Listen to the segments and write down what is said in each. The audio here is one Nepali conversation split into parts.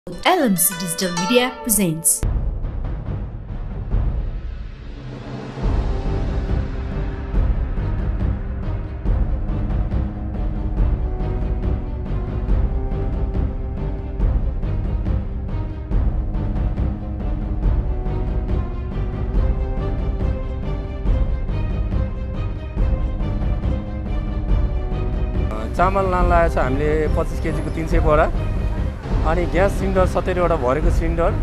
LMC Digital Media presents. चामल लान लागेको छ हामीले 25 केजी को 300 बोरा अनि ग्यास सिलिन्डर 70 वटा भरेको सिलिन्डर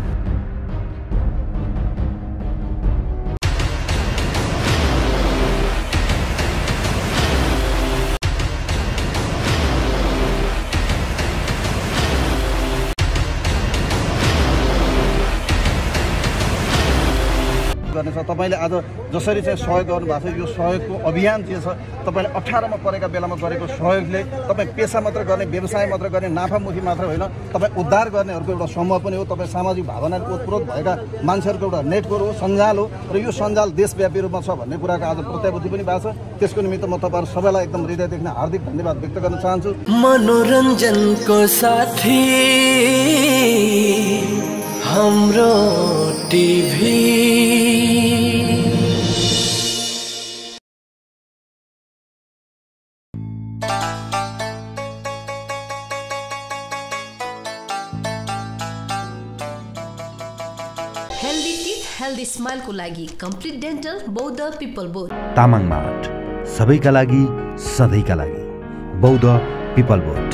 गर्नेछ। तपाईले आज जसरी चाहिँ सहयोग गर्नुभएको छ यो सहयोगको अभियान जे छ तपाईले 18 मा परेका बेलामा गरेको सहयोगले तपाई पेशा मात्र गर्ने व्यवसाय मात्र गर्ने नाफामुखी मात्र होइन तपाई उद्धार गर्नेहरुको एउटा समूह पनि हो। तपाई सामाजिक भावनाले ओतप्रोत भएका मान्छेहरुको एउटा नेटवर्क हो, सञ्जाल हो र यो सञ्जाल देशव्यापी रूपमा छ भन्ने कुराको आज प्रत्याभूति पनि भएको छ। त्यसको निमित्त म तपाईहरु सबैलाई एकदम हृदयदेखि हार्दिक धन्यवाद व्यक्त गर्न चाहन्छु। मनोरञ्जनको साथी हाम्रो TV healthy teeth healthy smile को लागि complete dental Boudha Pipalbot Tamang mart सबैका लागि सधैँका लागि बौद्ध पिपल बोट।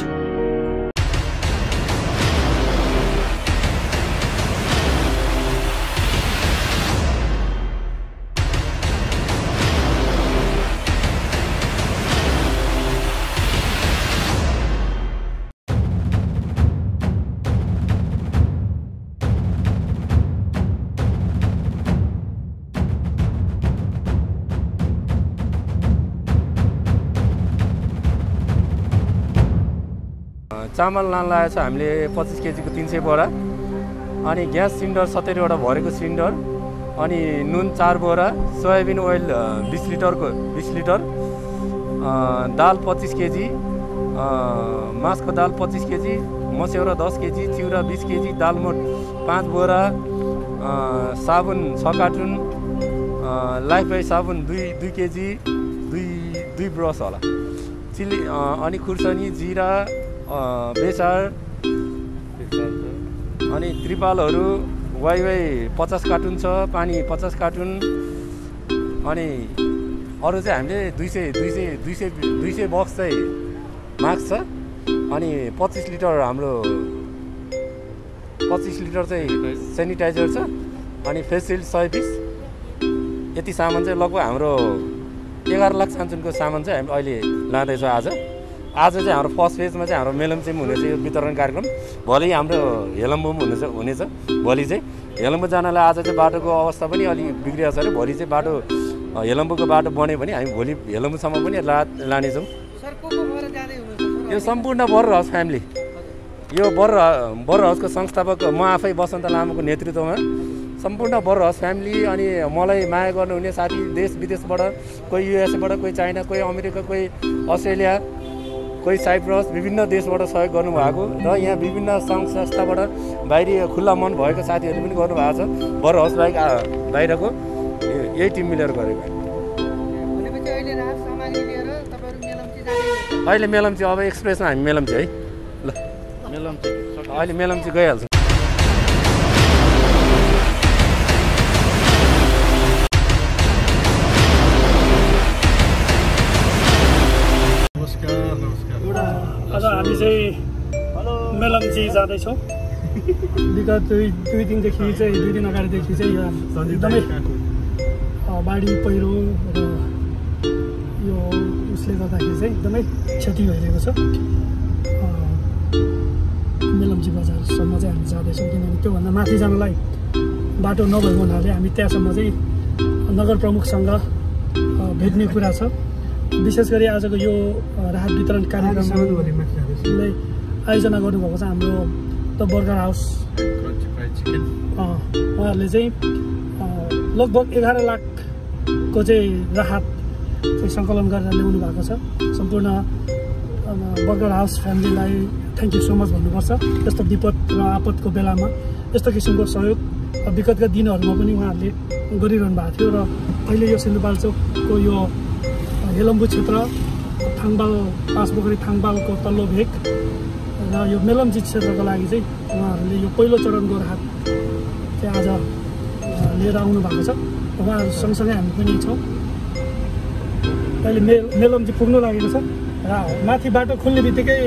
चामल लान लागेको छ हामीले 25 केजी को 300 बोरा अनि ग्यास सिलिन्डर 70 वटा भरेको सिलिन्डर अनि नुन 4 बोरा सोयाबिन ओइल 20 लिटर दाल 25 केजी मासको दाल 25 केजी मस्यौरा 10 केजी चिउरा 20 केजी दालमोट 5 बोरा साबुन 6 कार्टुन लाइफ बोय साबुन 2 केजी 2 ब्रस होला चिली अनि खुर्सानी जिरा बेसार अनि त्रिपालहरू वाइवाई 50 कार्टुन छ पानी 50 कार्टुन अनि अरु चाहिँ हामीले 200 बक्स चाहिँ मास्क छ अनि 25 लिटर हाम्रो 25 लिटर चाहिँ सेनिटाइजर छ अनि फेस सिल्ड 100 पिस यति सामान चाहिँ लगभग हाम्रो 11 लाख सान्छुनको सामान चाहिँ हामी अहिले लाँदैछौँ। आज चाहिँ हाम्रो फर्स्ट फेजमा चाहिँ हाम्रो मेलम्चीमा हुनेछ यो वितरण कार्यक्रम। भोलि हाम्रो हेलम्बुमा हुनेछ। भोलि चाहिँ हेलम्बु जानलाई आज चाहिँ बाटोको अवस्था पनि अलि बिग्रिएको छ अरे। भोलि चाहिँ बाटो हेलम्बुको बाटो बन्यो भने हामी भोलि हेलम्बुसम्म पनि लानेछौँ। यो सम्पूर्ण बर हाउस फ्यामिली यो बर हाउसको संस्थापक म आफै बसन्त लामाको नेतृत्वमा सम्पूर्ण बर हाउस फ्यामिली अनि मलाई माया गर्नुहुने साथी देश विदेशबाट कोही युएसएबाट कोही चाइना कोही अमेरिका कोही अस्ट्रेलिया कोही साइप्रस विभिन्न देशबाट सहयोग गर्नुभएको र यहाँ विभिन्न सङ्घ संस्थाबाट बाहिरी खुल्ला मन भएको साथीहरूले पनि गर्नुभएको छ। बर हाउस बाहेक बाहिरको यही टिम मिलेर गरेको। अहिले मेलम्ची अब एक्सप्रेसमा हामी मेलम्ची है ल अहिले मेलम्ची गइहाल्छौँ। आज हामी चाहिँ मेलम्ची जाँदैछौँ। विगत दुई दिनदेखि चाहिँ 2 दिन अगाडिदेखि चाहिँ यहाँ एकदमै बाढी पहिरो र यो उसले गर्दाखेरि चाहिँ एकदमै क्षति भइरहेको छ। मेलम्ची बजारसम्म चाहिँ हामी जाँदैछौँ किनभने त्योभन्दा माथि जानलाई बाटो नभएको हुनाले हामी त्यहाँसम्म चाहिँ नगर प्रमुखसँग भेट्ने कुरा छ। विशेष गरी आजको यो राहत वितरण कार्यक्रमलाई आयोजना गर्नुभएको छ हाम्रो द बर्गर हाउस। उहाँहरूले चाहिँ लगभग 11 लाखको चाहिँ राहत चाहिँ सङ्कलन गरेर ल्याउनु भएको छ। सम्पूर्ण बर्गर हाउस फ्यामिलीलाई थ्याङ्क यू सो मच भन्नुपर्छ। यस्तो विपद र आपतको बेलामा यस्तो किसिमको सहयोग विगतका दिनहरूमा पनि उहाँहरूले गरिरहनु भएको थियो र अहिले यो सिन्धुपाल्चोकको यो हेलम्बु क्षेत्र थाङबाल पाँचपोखरी थाङबालको तल्लो भेग र यो मेलम्ची क्षेत्रको लागि चाहिँ उहाँहरूले यो पहिलो चरणको राहत चाहिँ आज लिएर आउनु भएको छ। उहाँहरू सँगसँगै हामी पनि छौँ। अहिले मेलम्ची पुग्नु लागेको छ र माथि बाटो खुल्ने बित्तिकै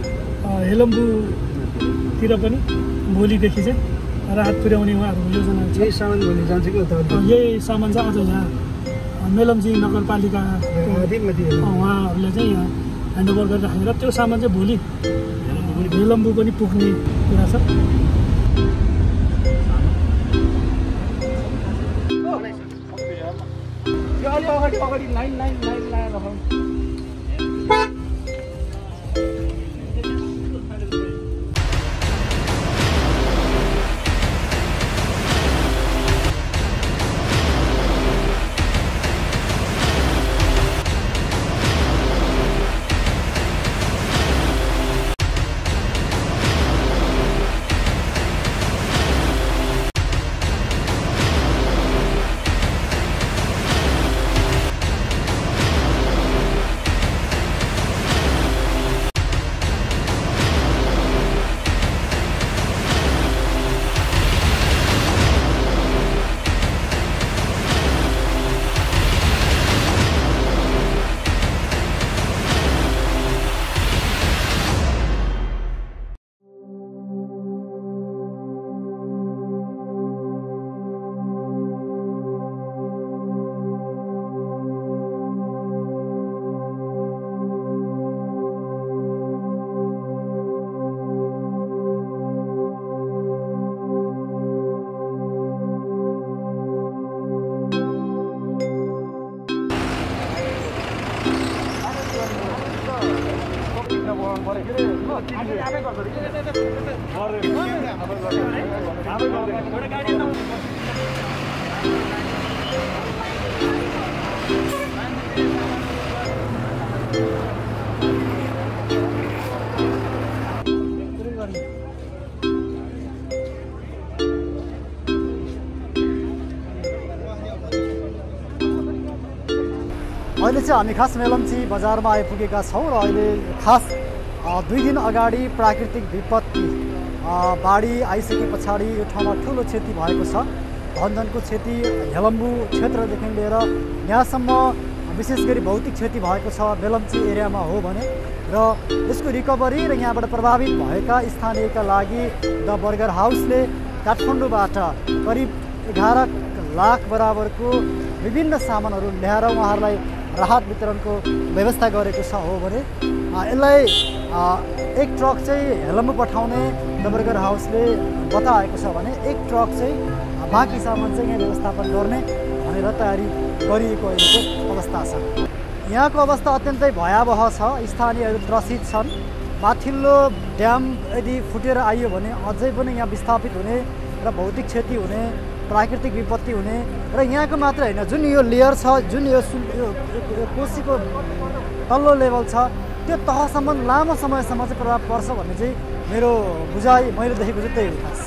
हेलम्बुतिर पनि भोलिदेखि चाहिँ राहत पुर्याउने उहाँहरूको योजना छ। यही सामान भोलि जान्छ कि यही सामान चाहिँ आज यहाँ मेलम्ची नगरपालिका उहाँहरूले चाहिँ यहाँ ह्यान्डओभर गरिराखेर त्यो सामान चाहिँ भोलि हेलम्बु पनि पुग्ने कुरा छ। अगाडि लाइन लगाएर अहिले चाहिँ हामी खास मेलम्ची बजारमा आइपुगेका छौँ र अहिले खास 2 दिन अगाडि प्राकृतिक विपत्ति बाढी आइसके पछाडि यो ठाउँमा ठुलो क्षति भएको छ। धनजनको क्षति हेलम्बु क्षेत्रदेखि लिएर यहाँसम्म विशेष गरी भौतिक क्षति भएको छ मेलम्ची एरियामा हो भने र यसको रिकभरी र यहाँबाट प्रभावित भएका स्थानीयका लागि द बर्गर हाउसले काठमाडौँबाट करिब 11 लाख बराबरको विभिन्न सामानहरू ल्याएर उहाँहरूलाई राहत वितरणको व्यवस्था गरेको छ हो भने यसलाई एक ट्रक चाहिँ हेलम्बु पठाउने द बर्गर हाउसले बताएको छ भने एक ट्रक चाहिँ बाँकी सामान चाहिँ यहाँ व्यवस्थापन गर्ने भनेर तयारी गरिएको अहिलेको अवस्था छ। यहाँको अवस्था अत्यन्तै भयावह छ। स्थानीयहरू त्रसित छन्। माथिल्लो ड्याम यदि फुटेर आइयो भने अझै पनि यहाँ विस्थापित हुने र भौतिक क्षति हुने प्राकृतिक विपत्ति हुने र यहाँको मात्र होइन जुन यो लेयर छ जुन यो कोसीको तल्लो लेभल छ त्यो तहसम्म लामो समयसम्म चाहिँ प्रभाव पर्छ भन्ने चाहिँ मेरो बुझाइ मैले देखेको चाहिँ त्यही हो खास।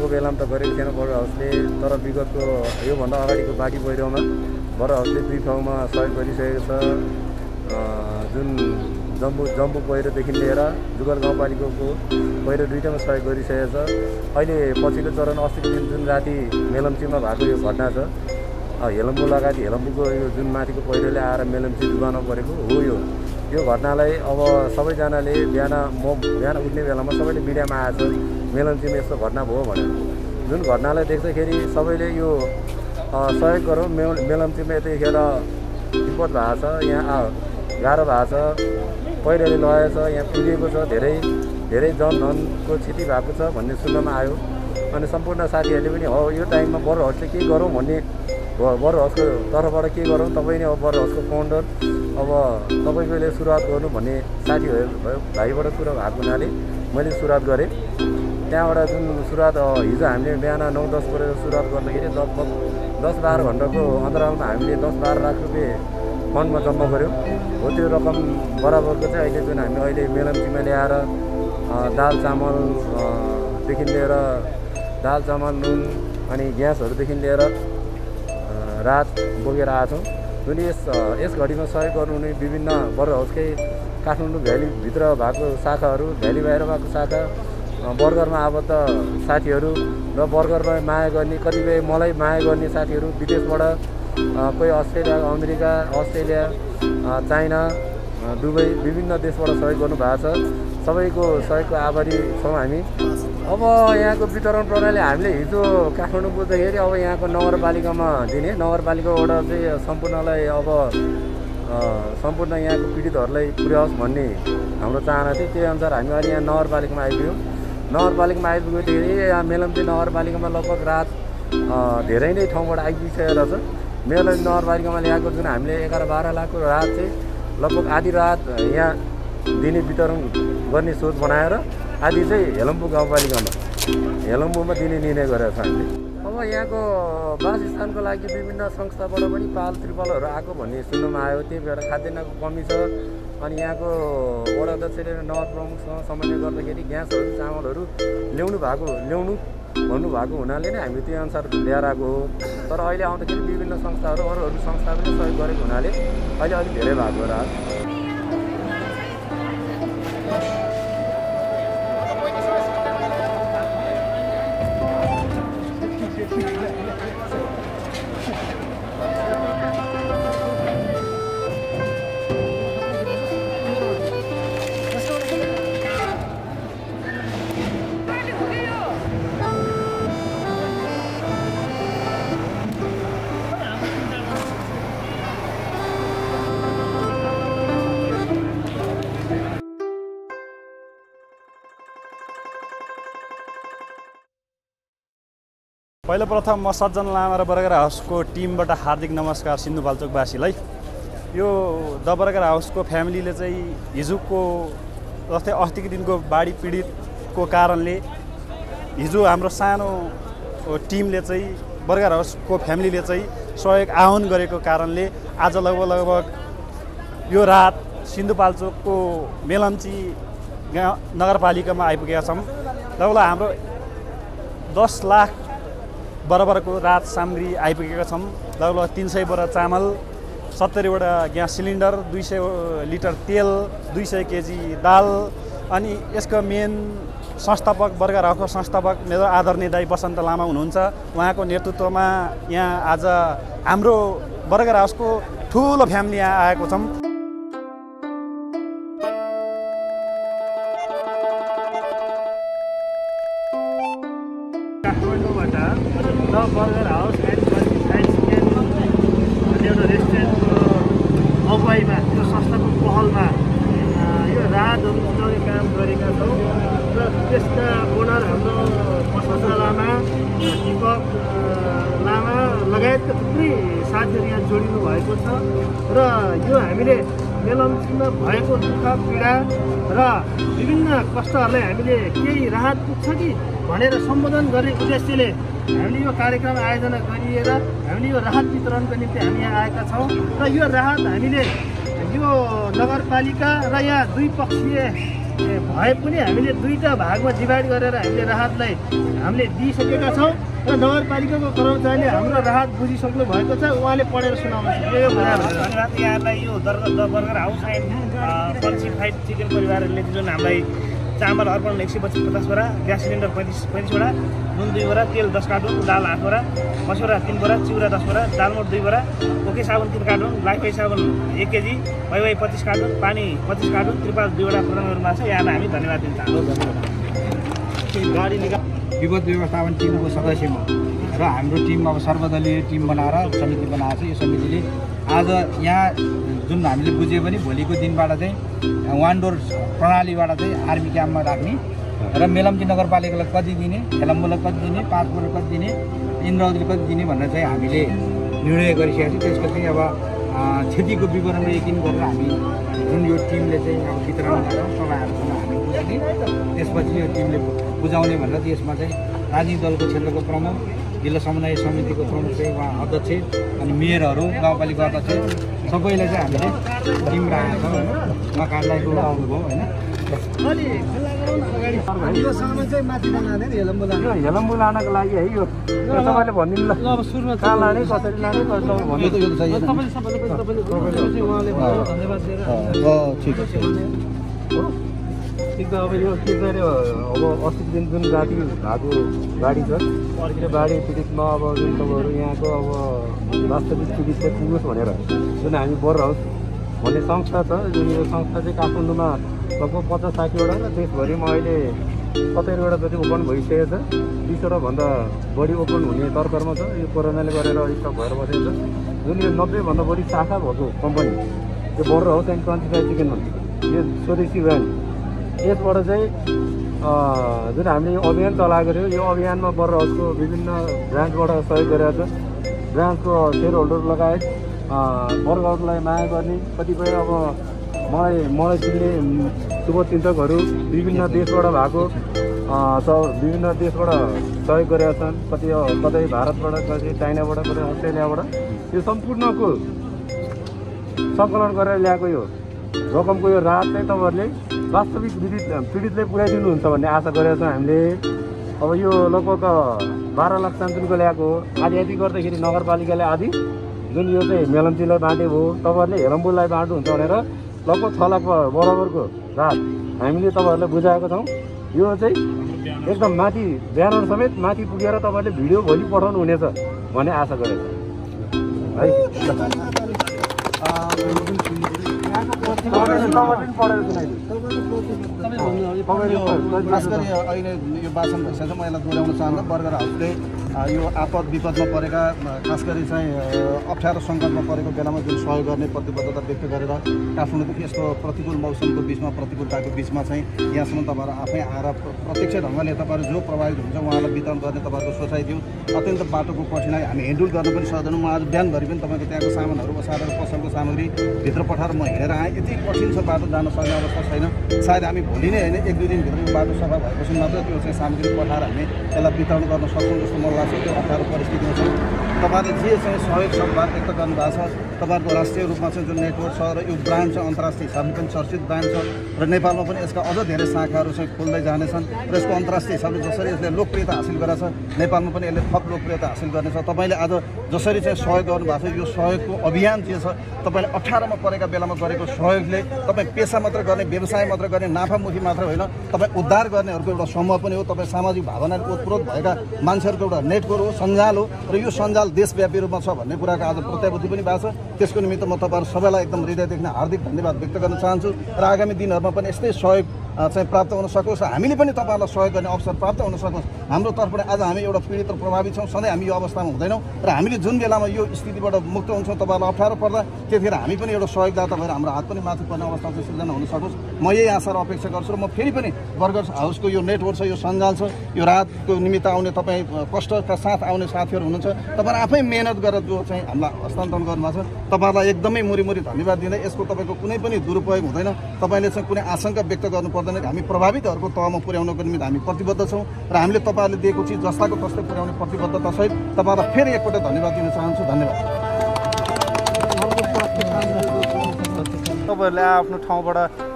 बेलामा त गरेको थिएन बरु हाउसले, तर विगतको योभन्दा अगाडिको बाँकी पहिरोमा बरु हाउसले 2 ठाउँमा सहयोग गरिसकेको छ। जुन जम्बू पहिरोदेखि लिएर जुगल गाउँपालिकाको पहिरो 2टामा सहयोग गरिसकेको छ। अहिले पछिल्लो चरण अस्तिको दिन जुन राति मेलम्चीमा भएको यो घटना छ, हेलम्बु लगायत हेलम्बुको यो जुन माथिको पहिरोले आएर मेलम्ची डुबाउन परेको हो, यो घटनालाई अब सबैजनाले बिहान उठ्ने बेलामा सबैले मिडियामा आएछ मेलम्चीमा यस्तो घटना भयो भनेर। जुन घटनालाई देख्दाखेरि सबैले यो सहयोग गरौँ। मेलम्चीमा यतिखेर विपद भएको छ, यहाँ गाह्रो भएको छ, पहिरोले लगेको छ, यहाँ पुगेको छ, धेरै जनधनको क्षति भएको छ भन्ने सुन्नमा आयो। अनि सम्पूर्ण साथीहरूले पनि हो यो टाइममा बरु हाउसले के गरौँ भन्ने, बरु हाउसको तर्फबाट के गरौँ, तपाईँ नै अब बरु हाउसको फाउन्डर, अब तपाईँले सुरुवात गर्नु भन्ने भाइबाट कुरा भएको हुनाले मैले सुरुवात गरेँ। त्यहाँबाट जुन सुरुवात हिजो हामीले बिहान 9-10 गरेर सुरुवात गर्दाखेरि लगभग 10-12 घन्टाको अन्तरालमा हामीले 10-12 लाख रुपियाँ फन्डमा जम्मा गऱ्यौँ। हो त्यो रकम बराबरको चाहिँ अहिले जुन हामी अहिले मेलम्चीमा ल्याएर दाल चामलदेखि लिएर दाल चामल नुन अनि ग्यासहरूदेखि लिएर रात बोकेर आएको छौँ। जुन यस घडीमा सहयोग गर्नुहुने विभिन्न बरु हाउसकै काठमाडौँ भ्यालीभित्र भएको शाखाहरू, भ्याली बाहिर भएको शाखा, बर्गरमा आबद्ध साथीहरू र बर्गरमा माया गर्ने कतिपय मलाई माया गर्ने साथीहरू विदेशबाट, कोही Australia, America, Australia, China, Dubai विभिन्न देशबाट सहयोग गर्नुभएको छ। सबैको सहयोगको आभारी छौँ हामी। अब यहाँको वितरण प्रणाली हामीले हिजो काठमाडौँ पुग्दाखेरि अब यहाँको नगरपालिकामा दिने, नगरपालिकाबाट चाहिँ सम्पूर्णलाई अब सम्पूर्ण यहाँको पीडितहरूलाई पुर्याओस् भन्ने हाम्रो चाहना थियो। त्यही अनुसार हामी अहिले यहाँ नगरपालिकामा आइपुग्यौँ। नगरपालिकामा आइपुग्दाखेरि यहाँ मेलम्ची नगरपालिकामा लगभग रात धेरै नै ठाउँबाट आइपुगिसकेको छ। मेलम्ची नगरपालिकामा ल्याएको जुन हामीले 11-12 लाखको रात चाहिँ लगभग आधी रात यहाँ दिने वितरण गर्ने सोच बनाएर आधी चाहिँ हेलम्बु गाउँपालिकामा हेलम्बुमा दिने निर्णय गरेको छ हामीले। अब यहाँको वासस्थानको लागि विभिन्न संस्थाबाट पनि पाल त्रिपालहरू आएको भन्ने सुन्नमा आयो। त्यही भएर खाद्यान्नको कमी छ। अनि यहाँको वडा अध्यक्षले नगर प्रमुखसँग समन्वय गर्दाखेरि ग्यासहरू चामलहरू ल्याउनु भन्नुभएको हुनाले नै हामी त्यही अनुसार ल्याएर आएको हो। तर अहिले आउँदाखेरि विभिन्न संस्थाहरू अरू संस्था पनि सहयोग गरेको हुनाले अहिले अलिक धेरै भएको र पहिलो प्रथम म सज्जन लामा र बर्गर हाउसको टिमबाट हार्दिक नमस्कार सिन्धुपाल्चोकवासीलाई। यो द बर्गर हाउसको फ्यामिलीले चाहिँ हिजोको जस्तै अस्तिको दिनको बाढी पीडितको कारणले हिजो हाम्रो सानो टिमले चाहिँ बर्गर हाउसको फ्यामिलीले चाहिँ सहयोग आह्वान गरेको कारणले आज लगभग यो रात सिन्धुपाल्चोकको मेलम्ची नगरपालिकामा आइपुगेका छौँ। लगभग हाम्रो 10 लाख बराबरको रात सामग्री आइपुगेका छौँ। लगभग 300 बोरा चामल, 70वटा ग्यास सिलिन्डर, 200 लिटर तेल, 200 केजी दाल। अनि यसको मेन संस्थापक बर्गर हाउसको संस्थापक मेरो आदरणीय दाइ बसन्त लामा हुनुहुन्छ। उहाँको नेतृत्वमा यहाँ आज हाम्रो बर्गर हाउसको ठुलो फ्यामिली यहाँ आएको छौँ। काठमाडौँबाट द बर्गर हाउस एन्ड एउटा रेस्टुरेन्टको अगुवाईमा त्यो संस्थाको पहलमा यो रातहरू चलाउने काम गरेका छौँ र त्यसका ओनर हाम्रो बसन्त लामा, दीपक लामा लगायतका थुप्रै साथीहरू यहाँ जोडिनु भएको छ। र यो हामीले मेलम्चीमा भएको दुःख पीडा र विभिन्न कष्टहरूलाई हामीले केही राहत पुग्छ कि भनेर सम्बोधन गर्ने उद्देश्यले हामीले यो कार्यक्रम आयोजना गरिएर हामीले यो राहत वितरणको निम्ति हामी यहाँ आएका छौँ। र यो राहत हामीले यो नगरपालिका र यहाँ दुई पक्षीय भए पनि हामीले दुईटा भागमा डिभाइड गरेर हामीले राहतलाई हामीले दिइसकेका छौँ र नगरपालिकाको कर्मचारीले हाम्रो राहत बुझिसक्नु भएको छ। उहाँले पढेर सुनाउनुहुन्छ। यो धन्यवाद यहाँलाई। यो बर्गर हाउस एन्ड पल्सी फ्राइड चिकन परिवारले जुन हामीलाई चामल अर्पण 150 वटा, ग्यास सिलिन्डर 35 वटा, नुन 2 वटा, तेल 10 कार्टुन, दाल 8 वटा, मसुरा 3 वटा, चिउरा 10 वटा, दालमोट 2 वटा, ओके साबुन 3 कार्टुन, लाइफाई साबुन 1 केजी, वाइवाई 25 कार्टुन, पानी 25 कार्टुन, त्रिपाल 2 वटा प्रदान गर्नुभएको छ। यहाँलाई हामी धन्यवाद दिन चाहन्छौँ। गाडी विपद व्यवस्थापन टिमको सदस्य म र हाम्रो टिम अब सर्वदलीय टिम बनाएर समिति बनाएको छ। यो समितिले आज यहाँ जुन हामीले बुझ्यो भने भोलिको दिनबाट चाहिँ वान डोर प्रणालीबाट चाहिँ आर्मी क्याम्पमा राख्ने र मेलम्ची नगरपालिकालाई कति दिने, हेलम्बुलाई कति दिने, पाँचपुरलाई कति दिने, इन्द्रावतीले कति दिने भनेर चाहिँ हामीले निर्णय गरिसकेका छौँ। त्यसपछि अब क्षतिको विवरण यकिन गरेर हामी जुन यो टिमले चाहिँ अब वितरण गरेर तपाईँहरूसँग हामी बुझ्ने, त्यसपछि यो टिमले बुझाउने भनेर त्यसमा चाहिँ राजनीतिक दलको क्षेत्रको प्रमुख, जिल्ला समन्वय समितिको प्रमुख चाहिँ उहाँ अध्यक्ष अनि मेयरहरू, गाउँपालिका अध्यक्ष सबैलाई चाहिँ हामीले टिम राखेका छौँ होइन। उहाँ कार्यालयको आउनुभयो होइन। हेलम्बु लानको लागि है यो तपाईँले भनिदिनु ल। अब सुरुमा कहाँ लाने, कसरी लाने, ठिक छ। अब यो के गऱ्यो, अब 80 दिन जुन जाति भएको गाडी छ, त्यो गाडी पीडितमा अब जुन तपाईँहरू यहाँको अब वास्तविक पीडित चाहिँ पुगोस् भनेर जुन हामी बर्गर हाउस भन्ने संस्था छ, जुन यो संस्था चाहिँ काठमाडौँमा लगभग 50-60 वटा र देशभरिमा अहिले 70 वटा जति ओपन भइसकेको छ। 20 वटा भन्दा बढी ओपन हुने तर्करमा छ। यो कोरोनाले गरेर स्टक भएर बसेको छ। जुन यो 90 भन्दा बढी शाखा भएको कम्पनी यो burger house and crunchy fried chicken भन्छ, यो स्वदेशी ब्रान्ड, यसबाट चाहिँ जुन हामीले यो अभियान चलाएको थियो, यो अभियानमा बर्गर हाउसको विभिन्न ब्रान्चबाट सहयोग गरेको छ। ब्रान्चको सेयर होल्डर लगायत बर्गरलाई माया गर्ने कतिपय अब मलाई चिन्ने शुभचिन्तकहरू विभिन्न देशबाट भएको विभिन्न देशबाट सहयोग गरेका छन्। कतै भारतबाट, कतै चाइनाबाट, कतै अस्ट्रेलियाबाट यो सम्पूर्णको सङ्कलन गरेर ल्याएको यो रकमको यो राहत चाहिँ तपाईँहरूले वास्तविक पीडितले पुर्याइदिनुहुन्छ भन्ने आशा गरेका छौँ हामीले। अब यो लगभग 12 लाख सानसुनको ल्याएको हो। आधी गर्दाखेरि नगरपालिकाले आधी, जुन यो चाहिँ मेलम्चीलाई बाँडे भयो, तपाईँहरूले हेलम्बुलाई बाँड्नुहुन्छ भनेर लगभग 6 लाख बराबरको राहत हामीले तपाईँहरूलाई बुझाएको छौँ। यो चाहिँ एकदम माथि ब्यानर समेत माथि पुगेर तपाईँहरूले भिडियो भोलि पठाउनु हुनेछ भन्ने आशा गरेको छ है। खास गरी अहिले यो भाषण भइसकेको छ, म यसलाई दोहोऱ्याउन चाहन्न। बर्गर हाउसले यो आपद विपदमा परेका, खास गरी चाहिँ अप्ठ्यारो सङ्कटमा परेको बेलामा जुन सहयोग गर्ने प्रतिबद्धता व्यक्त गरेर काठमाडौँदेखि यस्तो प्रतिकूल मौसमको बिचमा, प्रतिकूलताको बिचमा चाहिँ यहाँसम्म तपाईँहरू आफै आएर प्रत्यक्ष ढङ्गले तपाईँहरू जो प्रभावित हुन्छ उहाँलाई वितरण गर्ने तपाईँहरूको सोचाइ थियो। अत्यन्त बाटोको कठिनाइ हामी हेन्डल गर्न पनि सक्दैनौँ। म आज बिहानभरि पनि तपाईँको त्यहाँको सामानहरू बसालेर पसलको सामग्री भित्र पठाएर म हिँडेर आएँ। यति कठिन छ, बाटो जान सक्ने अवस्था छैन। सायद हामी भोलि नै होइन, 1-2 दिनभित्र यो बाटो सफा भएपछि मात्र त्यो चाहिँ सामग्री पठाएर हामी यसलाई वितरण गर्न सक्छौँ जस्तो मलाई लाग्छ। त्यो अप्ठ्यारो परिस्थितिमा छ। तपाईँहरूले जे चाहिँ सहयोग संवाद व्यक्त गर्नुभएको छ, तपाईँहरूको राष्ट्रिय रूपमा चाहिँ जुन नेटवर्क छ र यो ब्रान्ड छ, अन्तर्राष्ट्रिय हिसाबले पनि चर्चित ब्रान्ड छ र नेपालमा पनि यसका अझ धेरै शाखाहरू चाहिँ खोल्दै जानेछन् र यसको अन्तर्राष्ट्रिय हिसाबले जसरी यसले लोकप्रियता हासिल गरेको छ, नेपालमा पनि यसले थप लोकप्रियता हासिल गर्नेछ। तपाईँले आज जसरी चाहिँ सहयोग गर्नुभएको छ, यो सहयोगको अभियान जे छ, तपाईँले 18मा परेका बेलामा गरेको सहयोगले तपाईँ पेसा मात्र गर्ने, व्यवसाय मात्र गर्ने, नाफामुखी मात्र होइन, तपाईँ उद्धार गर्नेहरूको एउटा समूह पनि हो। तपाईँ सामाजिक भावनाले ओतप्रोत भएका मान्छेहरूको एउटा नेटवर्क हो, सञ्जाल हो र यो सञ्जाल देशव्यापी रूपमा छ भन्ने कुराको आज प्रत्याभूति पनि भएको छ। त्यसको निमित्त म तपाईँहरू सबैलाई एकदम हृदयदेखि हार्दिक धन्यवाद व्यक्त गर्न चाहन्छु र आगामी दिनहरूमा पनि यस्तै सहयोग चाहिँ प्राप्त हुन सकोस् र हामीले पनि तपाईँहरूलाई सहयोग गर्ने अवसर प्राप्त हुन सकोस्। हाम्रो तर्फबाट आज हामी एउटा पीडित र प्रभावित छौँ, सधैँ हामी यो अवस्थामा हुँदैनौँ र हामीले जुन बेलामा यो स्थितिबाट मुक्त हुन्छौँ, तपाईँहरूलाई अप्ठ्यारो पर्दा त्यतिखेर हामी पनि एउटा सहयोगदाता भएर हाम्रो हात पनि माथि पर्ने अवस्था चाहिँ सृजना हुन सकोस्। म यही आशा र अपेक्षा गर्छु र म फेरि पनि बर्गर हाउसको यो नेटवर्क छ, यो सञ्जाल छ, यो राहतको निमित्त आउने तपाईँ कष्टका साथ आउने साथीहरू हुनुहुन्छ, तपाईँहरू आफै मेहनत गरेर जो चाहिँ हामीलाई हस्तान्तरण गर्नुभएको छ, तपाईँहरूलाई एकदमै मुरी धन्यवाद दिँदै यसको तपाईँको कुनै पनि दुरुपयोग हुँदैन। तपाईँले चाहिँ कुनै आशंका व्यक्त गर्नु पर्दैन। हामी प्रभावितहरूको तहमा पुर्याउनको निमित्त हामी प्रतिबद्ध छौँ र हामीले तपाईँहरूले दिएको चिज जस्ताको तस्तै पुर्याउने प्रतिबद्धता सहित तपाईँहरूलाई फेरि एकपल्ट धन्यवाद दिन चाहन्छु। धन्यवाद। तपाईँहरूले आफ्नो ठाउँबाट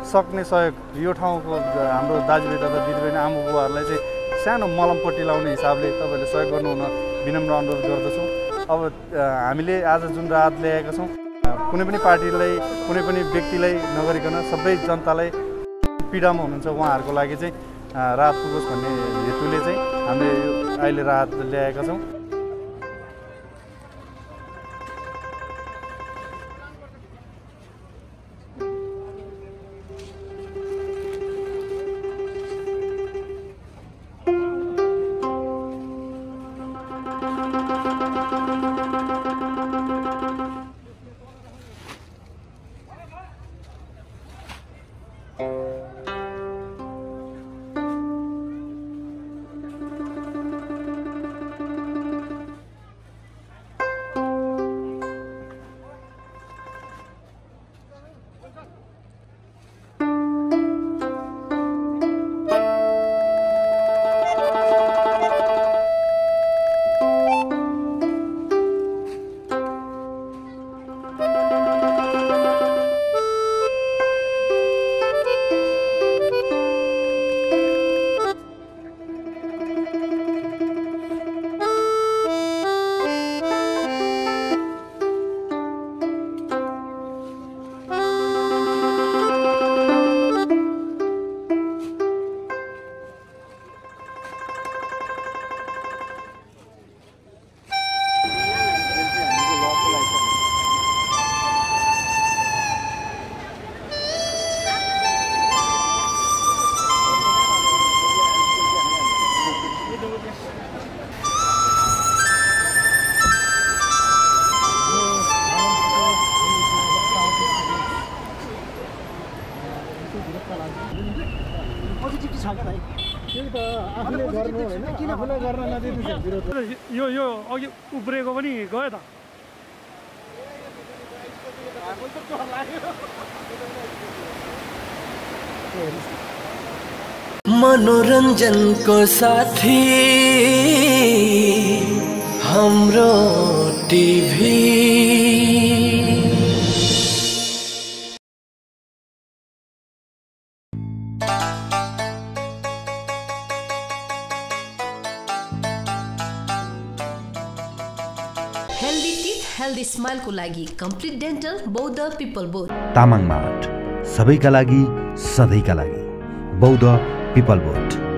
सक्ने सहयोग यो ठाउँको हाम्रो दाजुभाइ तथा दिदीबहिनी आमा बुबाहरूलाई चाहिँ सानो मलमपट्टि लाउने हिसाबले तपाईँहरूले सहयोग गर्नुहुन विनम्र अनुरोध गर्दछौँ। अब हामीले आज जुन राहत ल्याएका छौँ कुनै पनि पार्टीलाई कुनै पनि व्यक्तिलाई नगरिकन सबै जनतालाई पीडामा हुनुहुन्छ उहाँहरूको लागि चाहिँ राहत पुगोस् भन्ने हेतुले चाहिँ हामीले अहिले राहत ल्याएका छौँ। यो अघि उब्रेको पनि गयो त। मनोरञ्जनको साथी हाम्रो टिभी। हेल्दी टिथ हेल्दी स्माइलको लागि complete dental Boudha Pipalbot. Tamang मावट सबैका लागि सधैँका लागि बौद्ध पिपल बोट।